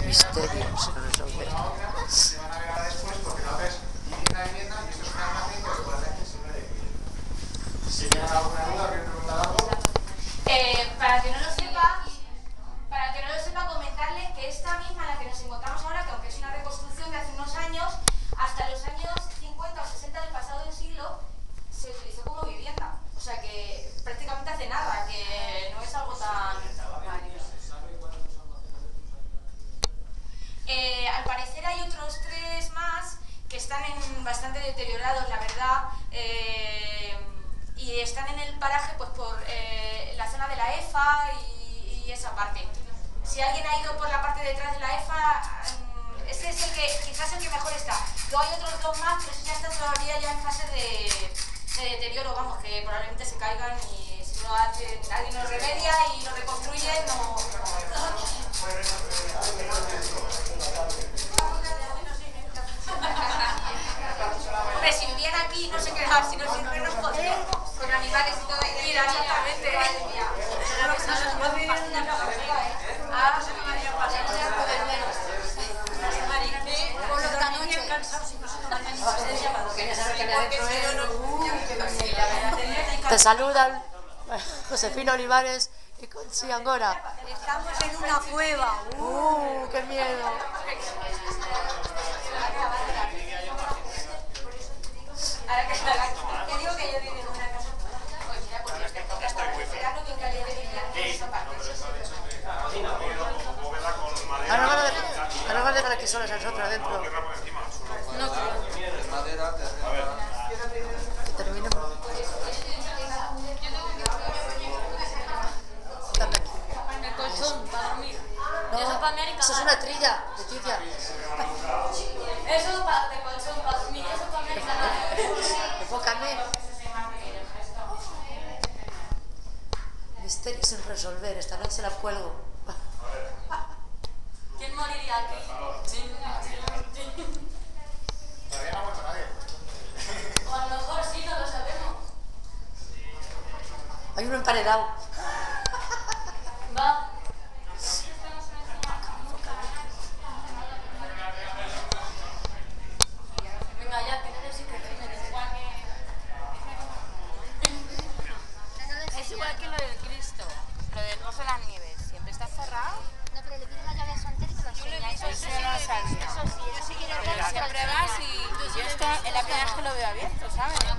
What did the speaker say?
Misterio sin resolver. Se van a ver después porque la otra es una enmienda y esto es una imagen que seguramente se me debe. Si tienen alguna duda, quieren preguntar algo. Para que no lo sepa, comentarles que esta misma, la que nos encontramos ahora, que aunque es una reconstrucción de hace unos años, hasta los años 50 o 60 del pasado siglo, se utilizó como vivienda. O sea que prácticamente hace nada, que no es algo tan... Al parecer hay otros 3 más que están bastante deteriorados, la verdad, y están en el paraje pues por la zona de la EFA y esa parte. Si alguien ha ido por la parte de detrás de la EFA, ese es el que, quizás el que mejor está. Luego hay otros 2 más, pero eso ya está todavía ya en fase de deterioro, vamos, que probablemente se caigan y si no alguien lo remedia y lo reconstruye, no... Hombre, si vivían aquí no se quedaban, si no siempre nos podían, con animales y todo. Mira, exactamente. Por los canones cansados y no se toman Te saludan Josefina Olivares y Conchi Angora. Estamos en una cueva. ¡Qué miedo! Ahora que digo que yo vivo en una casa. Pues mira, porque este verano que en calidad de vivir en esa parte. Ahora van a dejar aquí solas a nosotros adentro. No creo. Que terminemos. Dame aquí. El colchón para dormir. No, Eso para mear y eso es cagar. una trilla, Leticia. Eso para de colchón para dormir. Eso para mear y cagar. Enfócame. Misterio sin resolver. Esta noche la cuelgo. ¿Quién moriría aquí? Todavía no ha muerto nadie. O a lo mejor sí, no lo sabemos. Hay uno emparedado. Va. Venga, ya, que no necesito que Es igual que lo del Cristo, lo del Pozo de las Nieves. Siempre está cerrado. No, pero le pides la llave a Santer y te la enseña. Eso sí no lo sabía. Eso sí, yo sí quiero Pero siempre vas y yo esto es la primera vez que lo veo abierto, ¿sabes?